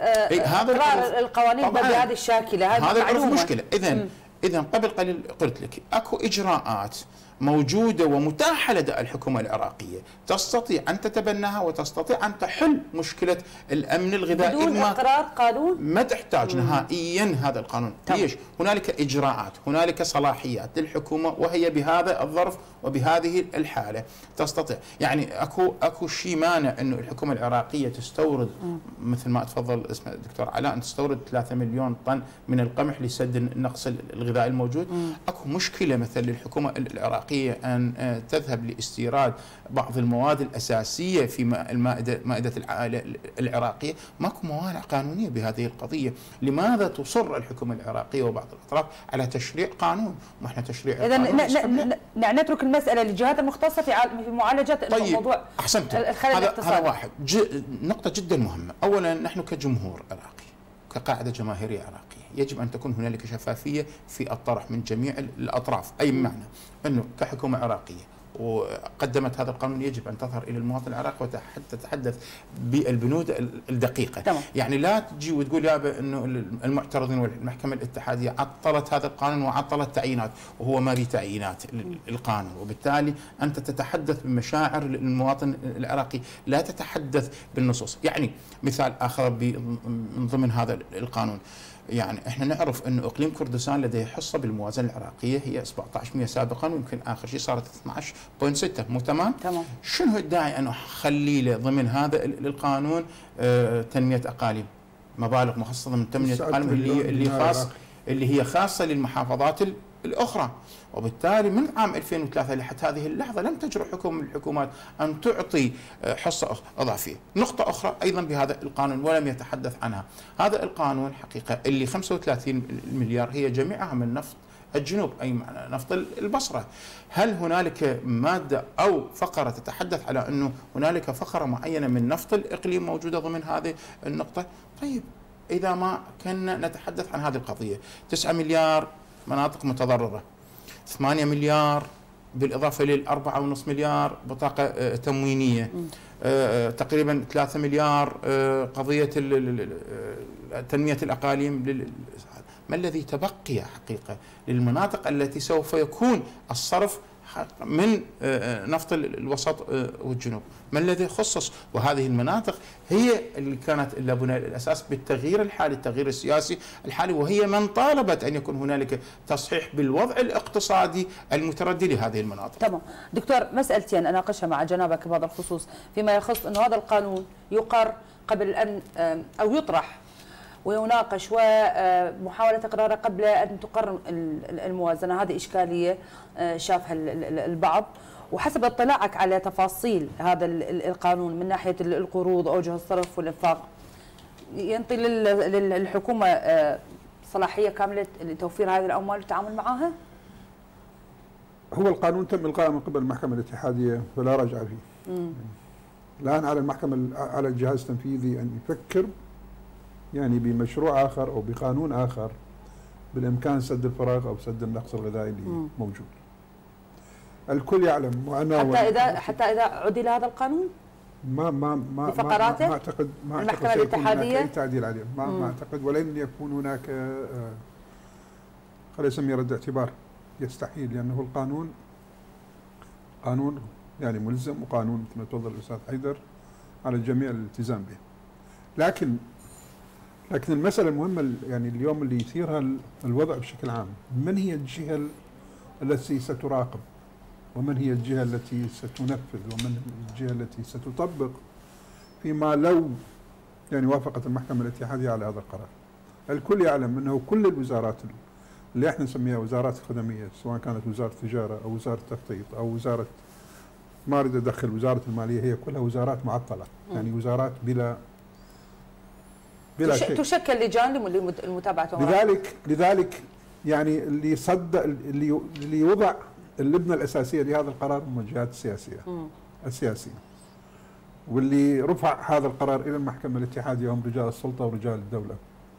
هذا القوانين بهذه الشاكله، هذا العرف مشكله. اذا قبل قليل قلت لك اكو اجراءات موجودة ومتاحة لدى الحكومة العراقية، تستطيع أن تتبناها وتستطيع أن تحل مشكلة الأمن الغذائي بدون إقرار قانون. ما تحتاج نهائيا هذا القانون. ليش؟ هنالك إجراءات، هنالك صلاحيات للحكومة، وهي بهذا الظرف وبهذه الحالة تستطيع. يعني اكو شيء مانع انه الحكومة العراقية تستورد مثل ما تفضل اسمه الدكتور علاء، ان تستورد 3 مليون طن من القمح لسد النقص الغذائي الموجود. اكو مشكلة مثل للحكومة العراقية ان تذهب لاستيراد بعض المواد الأساسية في مائدة العائلة العراقية. ماكو موانع قانونية بهذه القضية. لماذا تصر الحكومة العراقية وبعض الأطراف على تشريع قانون؟ ما احنا تشريع إذا نترك المسألة للجهات المختصة في معالجة الموضوع. أحسنت. الخلل الاقتصادي. هذا واحد. نقطة جدا مهمة. أولا نحن كجمهور عراقي، كقاعدة جماهيرية عراقية، يجب أن تكون هنالك شفافية في الطرح من جميع الأطراف. أي معنى أنه كحكومة عراقية وقدمت هذا القانون يجب أن تظهر إلى المواطن العراقي وتتحدث بالبنود الدقيقة. تمام. يعني لا تجي وتقول يا أنه المعترضين والمحكمة الاتحادية عطلت هذا القانون وعطلت تعيينات، وهو ما في تعيينات القانون، وبالتالي أنت تتحدث بمشاعر المواطن العراقي، لا تتحدث بالنصوص. يعني مثال آخر من ضمن هذا القانون، يعني احنا نعرف انه اقليم كردستان لديه حصه بالموازنه العراقيه هي 17% سابقا، ويمكن اخر شيء صارت 12.6. مو تمام؟ تمام. شنو الداعي انه اخلي له ضمن هذا القانون تنميه اقاليم، مبالغ مخصصه من تنميه اقاليم اللي هي خاصه للمحافظات الاخرى. وبالتالي من عام 2003 لحد هذه اللحظة لم تجرؤ حكومة من الحكومات أن تعطي حصة إضافية. نقطة أخرى أيضا بهذا القانون ولم يتحدث عنها، هذا القانون حقيقة اللي 35 مليار هي جميعها من نفط الجنوب، أي معنى نفط البصرة. هل هنالك مادة أو فقرة تتحدث على أنه هنالك فقرة معينة من نفط الإقليم موجودة ضمن هذه النقطة؟ طيب إذا ما كنا نتحدث عن هذه القضية، 9 مليار مناطق متضررة، 8 مليار بالإضافة لل4.5 مليار بطاقة تموينية، تقريبا 3 مليار قضية تنمية الأقاليم. ما الذي تبقي حقيقة للمناطق التي سوف يكون الصرف من نفط الوسط والجنوب؟ ما الذي خصص؟ وهذه المناطق هي اللي كانت اللبنة الأساس بالتغيير الحالي، التغيير السياسي الحالي، وهي من طالبت أن يكون هنالك تصحيح بالوضع الاقتصادي المتردي لهذه المناطق. تمام. دكتور، مسألتين أناقشها مع جنابك بهذا الخصوص فيما يخص أن هذا القانون يقر قبل أن أو يطرح ويناقش، ومحاولة إقراره قبل أن تقر الموازنة. هذه إشكالية شافها البعض. وحسب اطلاعك على تفاصيل هذا القانون من ناحية القروض، أوجه الصرف والإنفاق، ينطي للحكومة صلاحية كاملة لتوفير هذه الأموال والتعامل معها؟ هو القانون تم إلغائه من قبل المحكمة الاتحادية فلا رجع فيه. الآن على المحكمة، على الجهاز التنفيذي أن يفكر يعني بمشروع آخر أو بقانون آخر بالإمكان سد الفراغ أو سد النقص الغذائي اللي موجود. الكل يعلم، وأنا حتى إذا عدل هذا القانون ما بفقراته ما أعتقد المحكمة الاتحادية أي تعديل عليه. ما أعتقد، ولن يكون هناك خلينا نسميه رد اعتبار، يستحيل، لأنه القانون قانون يعني ملزم، وقانون مثل ما تفضل الأستاذ حيدر على الجميع الالتزام به. لكن المسألة المهمة يعني اليوم اللي يثيرها الوضع بشكل عام، من هي الجهة التي ستراقب، ومن هي الجهة التي ستنفذ، ومن الجهة التي ستطبق فيما لو يعني وافقت المحكمة الاتحادية على هذا القرار. الكل يعلم أنه كل الوزارات اللي احنا نسميها وزارات خدمية، سواء كانت وزارة التجارة أو وزارة التخطيط أو وزارة، ما أريد أدخل وزارة المالية، هي كلها وزارات معطلة، يعني وزارات بلا شيء. تشكل لجان لمتابعة. لذلك يعني اللي يوضع اللبنة الأساسية لهذا القرار هم الجهات السياسية، واللي رفع هذا القرار إلى المحكمة الاتحادية هم رجال السلطة ورجال الدولة.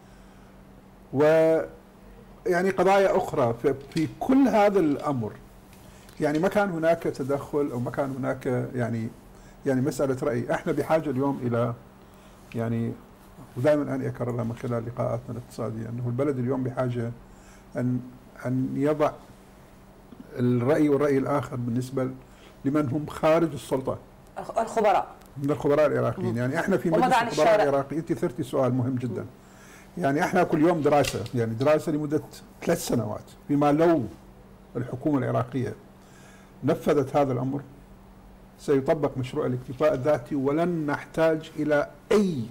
ويعني قضايا أخرى في كل هذا الأمر، يعني ما كان هناك تدخل أو ما كان هناك يعني مسألة رأي. احنا بحاجة اليوم إلى يعني، ودائما أنا أكررها من خلال لقاءاتنا الاقتصادية، أنه البلد اليوم بحاجة أن يضع الرأي والرأي الآخر بالنسبة لمن هم خارج السلطة، الخبراء، من الخبراء العراقيين. يعني احنا في مجلس الخبراء العراقي، انت ثرتي سؤال مهم جدا. يعني احنا كل يوم دراسة، يعني دراسة لمدة 3 سنوات، بما لو الحكومة العراقية نفذت هذا الأمر سيطبق مشروع الاكتفاء الذاتي، ولن نحتاج إلى أي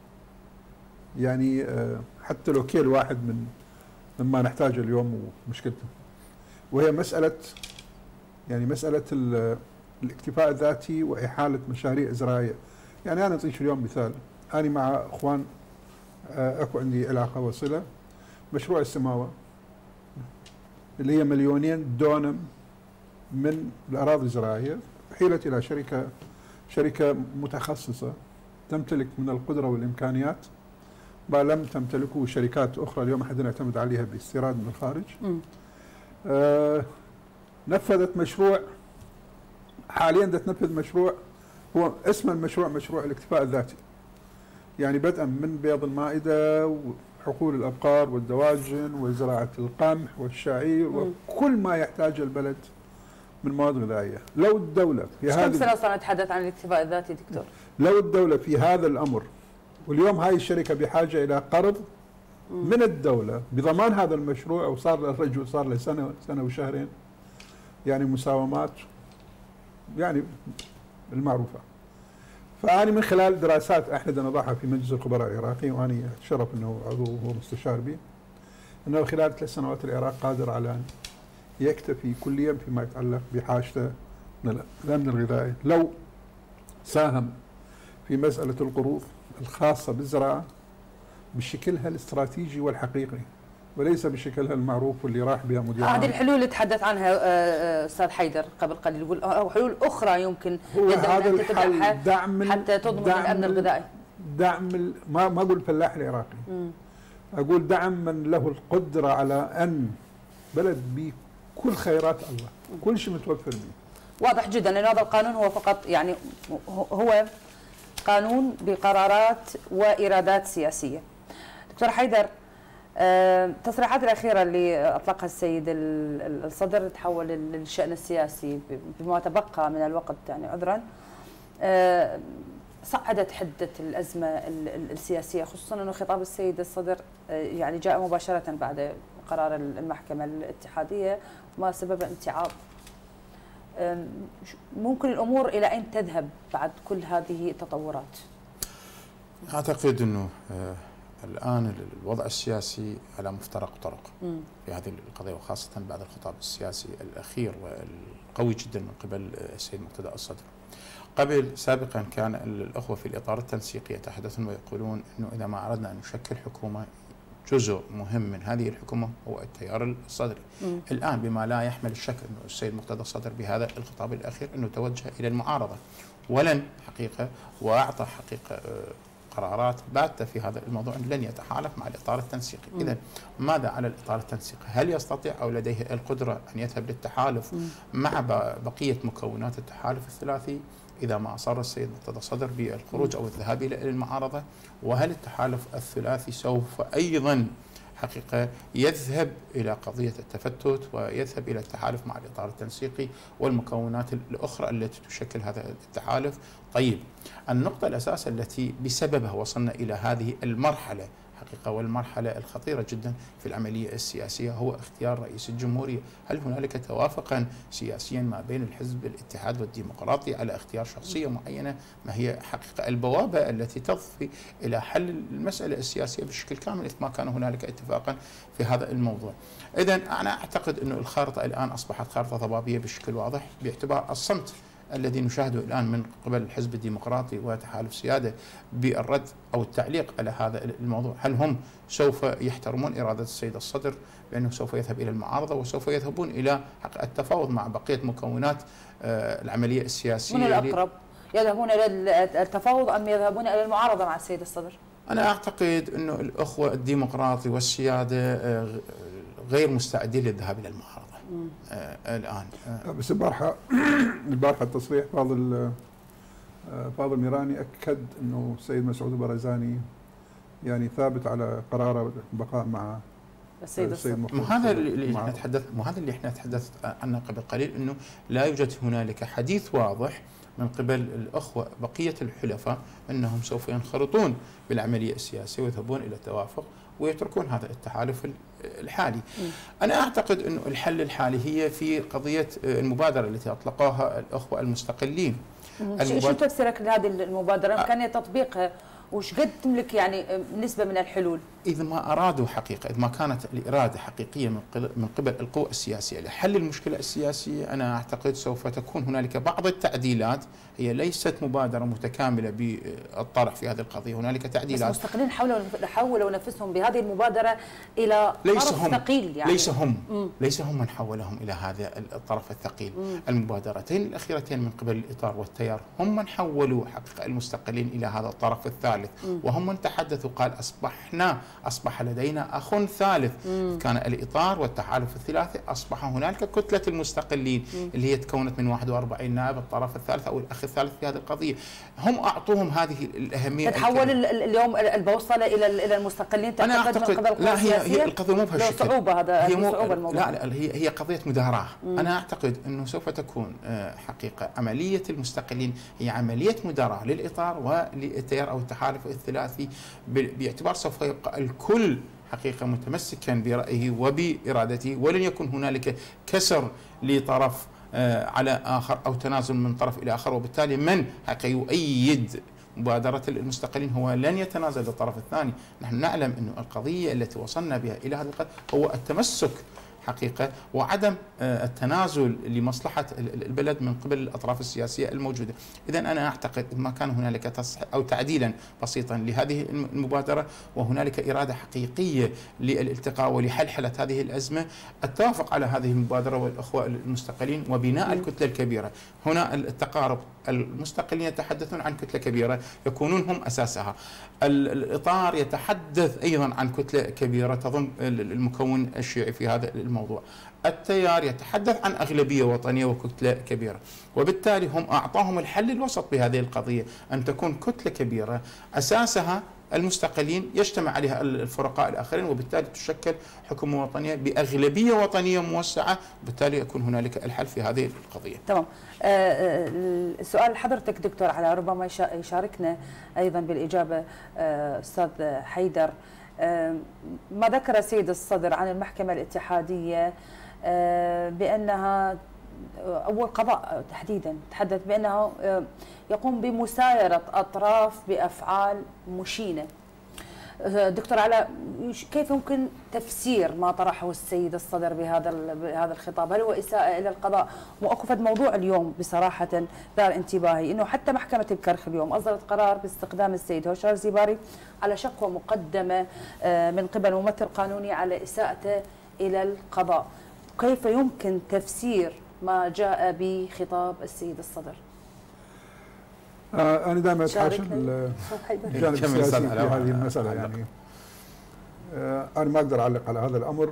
يعني حتى لو كيل واحد مما نحتاجه اليوم ومشكلته، وهي مسألة يعني مسألة الاكتفاء الذاتي وإحالة مشاريع زراعية. يعني أنا أعطيك اليوم مثال، أنا مع إخوان أكو عندي علاقة وصلة، مشروع السماوة اللي هي 2,000,000 دونم من الأراضي الزراعية حيلت إلى شركة متخصصة تمتلك من القدرة والإمكانيات ما لم تمتلكه شركات أخرى اليوم أحد يعتمد عليها باستيراد من الخارج. نفذت مشروع، حاليا تنفذ مشروع هو اسم المشروع مشروع الاكتفاء الذاتي، يعني بدءا من بيض المائدة وحقول الأبقار والدواجن وزراعة القمح والشعير وكل ما يحتاجه البلد من مواد غذائية. لو الدولة في هذا، كم سنة صار نتحدث عن الاكتفاء الذاتي دكتور؟ لو الدولة في هذا الأمر، واليوم هاي الشركة بحاجة إلى قرض من الدولة بضمان هذا المشروع، وصار للرجل صار له سنة وشهرين، يعني مساومات يعني المعروفة. فأنا من خلال دراسات احنا نضعها في مجلس الخبراء العراقي، وأنا شرف أنه عضو هو مستشار بي، أنه خلال 3 سنوات العراق قادر على أن يكتفي كليا فيما يتعلق بحاجته من الأمن الغذائي، لو ساهم في مسألة القروض الخاصة بالزراعة بشكلها الاستراتيجي والحقيقي، وليس بشكلها المعروف واللي راح بها مدير. هذه الحلول اللي تحدث عنها استاذ حيدر قبل قليل، يقول أو حلول اخرى يمكن هذا الحل دعم حتى تضمن الامن الغذائي. دعم ما اقول الفلاح العراقي، اقول دعم من له القدره على ان بلد بكل خيرات الله، كل شيء متوفر به. واضح جدا ان هذا القانون هو فقط يعني هو قانون بقرارات وإرادات سياسية. دكتور حيدر، التصريحات الأخيرة اللي أطلقها السيد الصدر تحول للشأن السياسي بما تبقى من الوقت، يعني عذرا، صعدت حدة الأزمة السياسية، خصوصا أنه خطاب السيد الصدر يعني جاء مباشرة بعد قرار المحكمة الاتحادية ما سبب امتعاض. ممكن الأمور إلى أين تذهب بعد كل هذه التطورات؟ أعتقد أنه الآن الوضع السياسي على مفترق طرق في هذه القضية، وخاصة بعد الخطاب السياسي الأخير والقوي جدا من قبل السيد مرتضى الصدر. قبل سابقا كان الأخوة في الإطار التنسيقي يتحدثون ويقولون أنه إذا ما أردنا أن نشكل حكومة، جزء مهم من هذه الحكومة هو التيار الصدري. الآن بما لا يحمل الشك أنه السيد مرتضى الصدر بهذا الخطاب الأخير أنه توجه إلى المعارضة، ولن حقيقة وأعطى حقيقة قرارات باتة في هذا الموضوع أن لن يتحالف مع الإطار التنسيقي. إذا ماذا على الإطار التنسيقي؟ هل يستطيع أو لديه القدرة أن يذهب للتحالف مع بقية مكونات التحالف الثلاثي إذا ما أصر السيد مرتضى الصدر بالخروج أو الذهاب إلى المعارضة؟ وهل التحالف الثلاثي سوف أيضا حقيقة يذهب إلى قضية التفتت ويذهب إلى التحالف مع الإطار التنسيقي والمكونات الأخرى التي تشكل هذا التحالف؟ طيب، النقطة الأساس التي بسببها وصلنا إلى هذه المرحلة حقيقة والمرحلة الخطيرة جدا في العملية السياسية هو اختيار رئيس الجمهورية. هل هنالك توافقا سياسيا ما بين الحزب الاتحاد والديمقراطي على اختيار شخصية معينة؟ ما هي حقيقة البوابة التي تضفي إلى حل المسألة السياسية بشكل كامل إذا ما كان هنالك اتفاقا في هذا الموضوع؟ إذن أنا أعتقد أن الخارطة الآن أصبحت خارطة ضبابية بشكل واضح باعتبار الصمت الذي نشاهده الآن من قبل الحزب الديمقراطي وتحالف سيادة بالرد أو التعليق على هذا الموضوع. هل هم سوف يحترمون إرادة السيد الصدر بأنه سوف يذهب إلى المعارضة وسوف يذهبون إلى التفاوض مع بقية مكونات العملية السياسية؟ من الأقرب يذهبون إلى التفاوض أم يذهبون إلى المعارضة مع السيد الصدر؟ أنا أعتقد أنه الأخوة الديمقراطي والسيادة غير مستعدين للذهاب إلى المعارضة الآن. بس البارحة تصريح فاضل ميراني أكد أنه السيد مسعود البرزاني يعني ثابت على قراره البقاء مع السيد الصدر. هذا اللي احنا تحدثت عنه قبل قليل، انه لا يوجد هنالك حديث واضح من قبل الأخوة بقية الحلفاء أنهم سوف ينخرطون بالعملية السياسية ويذهبون إلى التوافق ويتركون هذا التحالف الحالي. أنا أعتقد أنه الحل الحالي هي في قضية المبادرة التي أطلقوها الأخوة المستقلين. شو تفسيرك لهذه المبادرة؟ إمكانية تطبيقها وش قد تملك يعني نسبة من الحلول؟ إذا ما أرادوا حقيقة، إذا ما كانت الإرادة حقيقية من قبل القوى السياسية لحل المشكلة السياسية، أنا أعتقد سوف تكون هنالك بعض التعديلات، هي ليست مبادرة متكاملة بالطرح في هذه القضية، هنالك تعديلات. بس المستقلين حولوا نفسهم بهذه المبادرة إلى طرف ثقيل، يعني ليس هم من حولهم إلى هذا الطرف الثقيل. المبادرتين الأخيرتين من قبل الإطار والتيار هم من حولوا حقيقة المستقلين إلى هذا الطرف الثالث، وهم من تحدثوا قال أصبح لدينا أخ ثالث. كان الإطار والتحالف الثلاثي، أصبح هنالك كتلة المستقلين اللي هي تكونت من 41 نائب، الطرف الثالث أو الأخ الثالث في هذه القضية، هم أعطوهم هذه الأهمية. تتحول اليوم البوصلة إلى المستقلين؟ أنا أعتقد لا، هي القضية مو بهالشكل. صعوبة هذا صعوبة الموضوع. لا هي قضية مداراة. أنا أعتقد أنه سوف تكون حقيقة عملية المستقلين هي عملية مداراة للإطار وللتيار أو التحالف الثلاثي، باعتبار سوف يبقى الكل حقيقة متمسكا برأيه وبإرادته، ولن يكون هنالك كسر لطرف على آخر أو تنازل من طرف إلى آخر، وبالتالي من حقيقة يؤيد مبادرة المستقلين هو لن يتنازل للطرف الثاني. نحن نعلم أن القضية التي وصلنا بها إلى هذا القدر هو التمسك حقيقة وعدم التنازل لمصلحة البلد من قبل الأطراف السياسية الموجودة. إذن أنا أعتقد ما كان هنالك تصحيح أو تعديلا بسيطا لهذه المبادرة، وهنالك إرادة حقيقية للالتقاء ولحلحلة هذه الأزمة، التوافق على هذه المبادرة والأخوة المستقلين وبناء الكتلة الكبيرة. هنا التقارب، المستقلين يتحدثون عن كتلة كبيرة يكونون هم أساسها، الإطار يتحدث أيضا عن كتلة كبيرة تضم المكون الشيعي في هذا الموضوع، التيار يتحدث عن أغلبية وطنية وكتلة كبيرة، وبالتالي هم أعطاهم الحل الوسط بهذه القضية، أن تكون كتلة كبيرة أساسها المستقلين يجتمع عليها الفرقاء الآخرين، وبالتالي تشكل حكومة وطنية بأغلبية وطنية موسعة، وبالتالي يكون هنالك الحل في هذه القضية. تمام. سؤال حضرتك دكتور علاء، ربما يشاركنا أيضا بالإجابة أستاذ حيدر. ما ذكر السيد الصدر عن المحكمة الاتحادية بأنها أو القضاء تحديدا تحدث بأنه يقوم بمسايرة أطراف بأفعال مشينة. دكتور علاء، كيف يمكن تفسير ما طرحه السيد الصدر بهذا الخطاب؟ هل هو إساءة إلى القضاء؟ وأخذ موضوع اليوم بصراحة ثار انتباهي، إنه حتى محكمة الكرخ اليوم أصدرت قرار باستخدام السيد هوشار زيباري على شكوى مقدمة من قبل ممثل قانوني على إساءته إلى القضاء. كيف يمكن تفسير ما جاء بخطاب السيد الصدر؟ أنا دائما أتحاشى الجانب السياسي في هذه المسألة، يعني أنا ما أقدر أعلق على هذا الأمر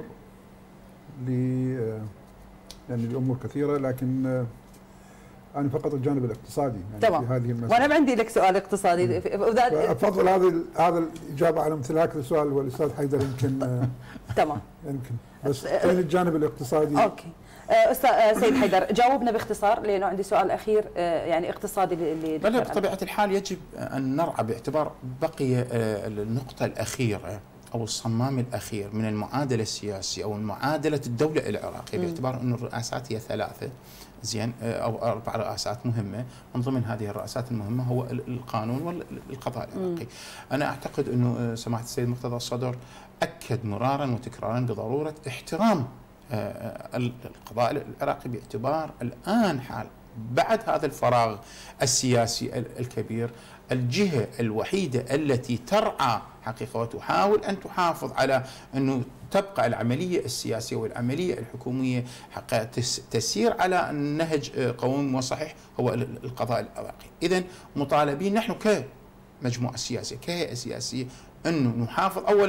يعني الأمور كثيرة، لكن أنا فقط الجانب الاقتصادي يعني في هذه المسألة. وأنا عندي لك سؤال اقتصادي. أفضل هذا الإجابة على مثل هكذا السؤال والأستاذ حيدر يمكن تمام يمكن، بس أين الجانب الاقتصادي؟ أوكي. أستاذ سيد حيدر، جاوبنا باختصار لأنه عندي سؤال أخير يعني اقتصادي بل بطبيعة الحال يجب أن نرعى باعتبار بقي النقطة الأخيرة أو الصمام الأخير من المعادلة السياسية أو معادلة الدولة العراقية، باعتبار أن الرئاسات هي 3 زين أو 4 رئاسات مهمة. من ضمن هذه الرئاسات المهمة هو القانون والقضاء العراقي. أنا أعتقد أنه سماحة السيد مرتضى الصدر أكد مرارا وتكرارا بضرورة احترام القضاء العراقي، باعتبار الآن حال بعد هذا الفراغ السياسي الكبير الجهة الوحيدة التي ترعى حقيقة وتحاول أن تحافظ على أنه تبقى العملية السياسية والعملية الحكومية حقيقة تسير على النهج قويم وصحيح هو القضاء العراقي. إذن مطالبين نحن كمجموعة سياسية كهيئة سياسية أنه نحافظ أولا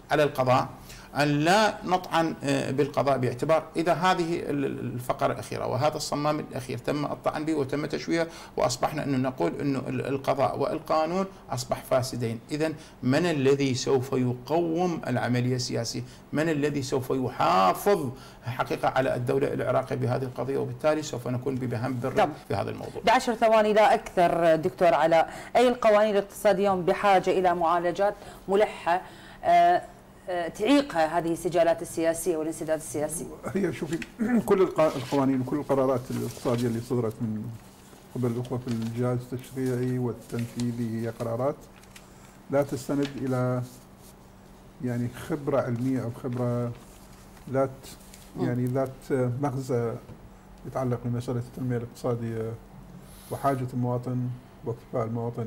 على القضاء أن لا نطعن بالقضاء، باعتبار إذا هذه الفقرة الأخيرة وهذا الصمام الأخير تم الطعن به وتم تشويهه، وأصبحنا أنه نقول أنه القضاء والقانون أصبح فاسدين، إذن من الذي سوف يقوم العملية السياسية؟ من الذي سوف يحافظ حقيقة على الدولة العراقية بهذه القضية؟ وبالتالي سوف نكون بمهام بر في هذا الموضوع. ب10 ثواني لا أكثر دكتور علاء، أي القوانين الاقتصادية بحاجة إلى معالجات ملحة تعيق هذه السجالات السياسية والانسداد السياسي؟ هي شوفي، كل القوانين وكل القرارات الاقتصادية اللي صدرت من قبل الأخوة في الجهاز التشريعي والتنفيذي هي قرارات لا تستند إلى يعني خبرة علمية أو خبرة ذات يعني ذات مغزى يتعلق بمسألة التنمية الاقتصادية وحاجة المواطن واكتفاء المواطن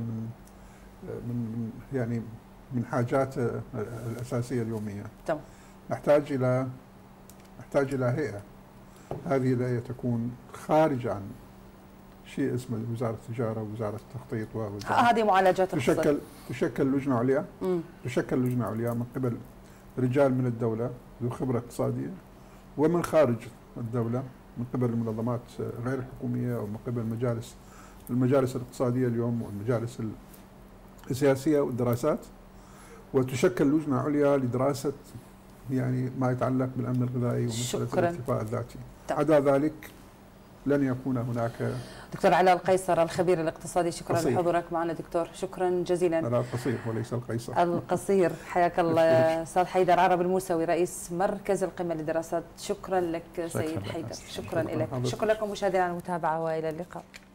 من حاجات الأساسية اليومية. تمام. نحتاج إلى هيئة، هذه الهيئة تكون خارج عن شيء اسمه وزارة التجارة ووزارة التخطيط هذه معالجات تشكل لجنة عليا من قبل رجال من الدولة ذو خبرة اقتصادية ومن خارج الدولة من قبل المنظمات غير الحكومية أو من قبل المجالس الاقتصادية اليوم والمجالس السياسية والدراسات، وتشكل لجنة عليا لدراسة يعني ما يتعلق بالأمن الغذائي ومسألة الاكتفاء الذاتي. عدا ذلك لن يكون هناك. دكتور علاء القيصر الخبير الاقتصادي، شكرا لحضورك معنا دكتور، شكرا جزيلا. علاء القصير وليس القيصر. القصير، حياك الله استاذ حيدر عرب الموسوي رئيس مركز القمة للدراسات. شكرا لك سيد حيدر، شكرا لك، شكرا لكم مشاهدينا على المتابعة والى اللقاء.